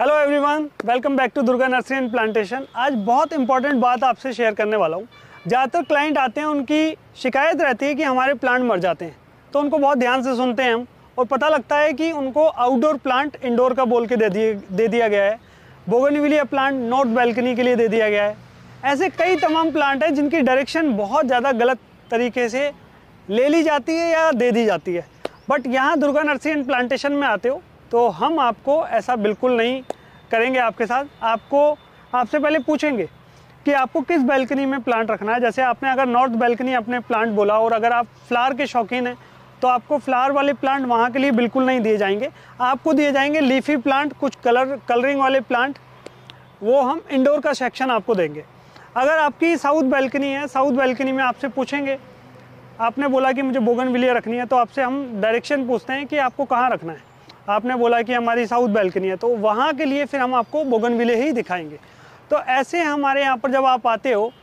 Hello everyone, welcome back to Durga nursery and plantation. आज बहुत important बात आपसे शेयर करने वाला हूँ। ज़्यादातर क्लाइंट आते हैं, उनकी शिकायत रहती है कि हमारे प्लांट मर जाते हैं, तो उनको बहुत ध्यान से सुनते हैं हम और पता लगता है कि उनको आउटडोर प्लांट इंडोर का बोल के दे दिया गया है। बोगनविलिया प्लांट नॉर्थ बैल्कनी के लिए दे दिया गया है। ऐसे कई तमाम प्लांट हैं जिनकी डायरेक्शन बहुत ज़्यादा गलत तरीके से ले ली जाती है या दे दी जाती है। बट यहाँ दुर्गा नर्सरी एंड प्लांटेशन में आते हो तो हम आपको ऐसा बिल्कुल नहीं करेंगे आपके साथ। आपसे पहले पूछेंगे कि आपको किस बैल्कनी में प्लांट रखना है। जैसे आपने अगर नॉर्थ बैल्कनी अपने प्लांट बोला और अगर आप फ्लावर के शौकीन हैं तो आपको फ्लावर वाले प्लांट वहाँ के लिए बिल्कुल नहीं दिए जाएंगे। आपको दिए जाएंगे लीफी प्लांट, कुछ कलरिंग वाले प्लांट, वो हम इंडोर का सेक्शन आपको देंगे। अगर आपकी साउथ बैल्कनी है, साउथ बैल्कनी में आपसे पूछेंगे, आपने बोला कि मुझे बोगनविलिया रखनी है, तो आपसे हम डायरेक्शन पूछते हैं कि आपको कहाँ रखना है। आपने बोला कि हमारी साउथ बैल्कनी है, तो वहाँ के लिए फिर हम आपको बोगनविलिया ही दिखाएंगे। तो ऐसे हमारे यहाँ पर जब आप आते हो,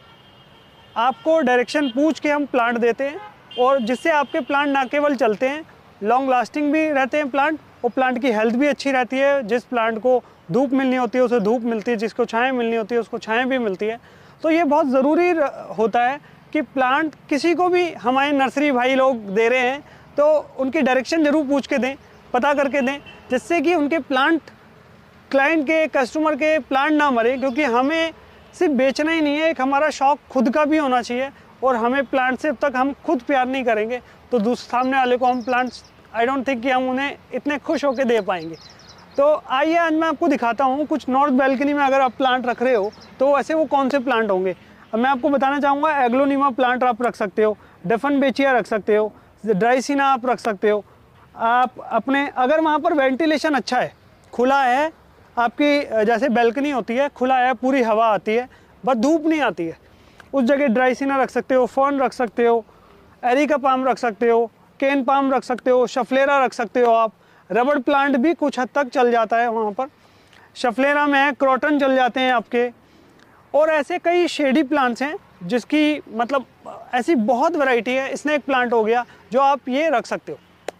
आपको डायरेक्शन पूछ के हम प्लांट देते हैं और जिससे आपके प्लांट ना केवल चलते हैं, लॉन्ग लास्टिंग भी रहते हैं प्लांट, और प्लांट की हेल्थ भी अच्छी रहती है। जिस प्लांट को धूप मिलनी होती है उसे धूप मिलती है, जिसको छाएँ मिलनी होती है उसको छाएँ भी मिलती है। तो ये बहुत ज़रूरी होता है कि प्लांट किसी को भी हमारे नर्सरी भाई लोग दे रहे हैं तो उनकी डायरेक्शन ज़रूर पूछ के दें, पता करके दें, जिससे कि उनके प्लांट, क्लाइंट के, कस्टमर के प्लांट ना मरे। क्योंकि हमें सिर्फ बेचना ही नहीं है, एक हमारा शौक़ खुद का भी होना चाहिए। और हमें प्लांट से जब तक हम खुद प्यार नहीं करेंगे तो सामने वाले को हम प्लांट्स, आई डोंट थिंक कि हम उन्हें इतने खुश होकर दे पाएंगे। तो आइए आज मैं आपको दिखाता हूँ कुछ नॉर्थ बैल्कनी में अगर आप प्लांट रख रहे हो तो ऐसे वो कौन से प्लांट होंगे। अब मैं आपको बताना चाहूँगा, एग्लोनिमा प्लांट आप रख सकते हो, डेफनबेचिया रख सकते हो, ड्राइसिना आप रख सकते हो। आप अपने, अगर वहाँ पर वेंटिलेशन अच्छा है, खुला है, आपकी जैसे बैल्कनी होती है, खुला है, पूरी हवा आती है, बस धूप नहीं आती है, उस जगह ड्राइसिना रख सकते हो, फर्न रख सकते हो, एरिका पाम रख सकते हो, केन पाम रख सकते हो, शफलेरा रख सकते हो आप। रबड़ प्लांट भी कुछ हद तक चल जाता है वहाँ पर, शफलेरा में है, क्रॉटन चल जाते हैं आपके। और ऐसे कई शेडी प्लांट्स हैं जिसकी मतलब ऐसी बहुत वैरायटी है। स्नेक प्लांट हो गया जो आप ये रख सकते हो।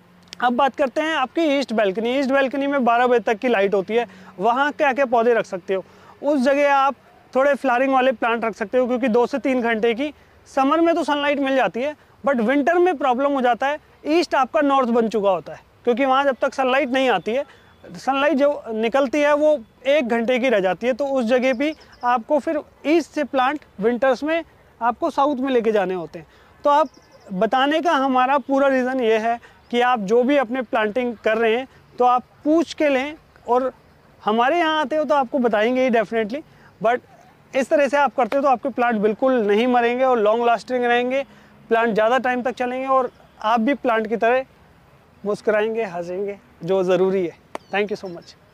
अब बात करते हैं आपकी ईस्ट बैल्कनी। ईस्ट बैल्कनी में 12 बजे तक की लाइट होती है, वहाँ क्या क्या पौधे रख सकते हो। उस जगह आप थोड़े फ्लावरिंग वाले प्लांट रख सकते हो, क्योंकि 2 से 3 घंटे की समर में तो सनलाइट मिल जाती है, बट विंटर में प्रॉब्लम हो जाता है। ईस्ट आपका नॉर्थ बन चुका होता है, क्योंकि वहाँ जब तक सनलाइट नहीं आती है, सनलाइट जो निकलती है वो 1 घंटे की रह जाती है। तो उस जगह भी आपको फिर ईस्ट से प्लांट विंटर्स में आपको साउथ में लेके जाने होते हैं। तो आप बताने का हमारा पूरा रीज़न ये है कि आप जो भी अपने प्लांटिंग कर रहे हैं तो आप पूछ के लें, और हमारे यहाँ आते हो तो आपको बताएंगे ही डेफिनेटली। बट इस तरह से आप करते हो तो आपके प्लांट बिल्कुल नहीं मरेंगे और लॉन्ग लास्टिंग रहेंगे, प्लांट ज़्यादा टाइम तक चलेंगे और आप भी प्लांट की तरह मुस्कुराएंगे, हंसेंगे, जो ज़रूरी है। Thank you so much.